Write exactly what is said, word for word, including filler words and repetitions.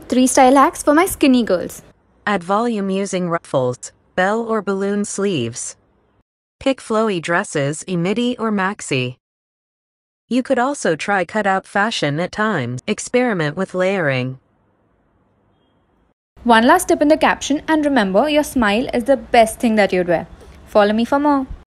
three style hacks for my skinny girls. Add volume using ruffles, bell or balloon sleeves. Pick flowy dresses in midi or maxi. You could also try cutout fashion at times. Experiment with layering. One last tip in the caption, and remember, your smile is the best thing that you'd wear. Follow me for more.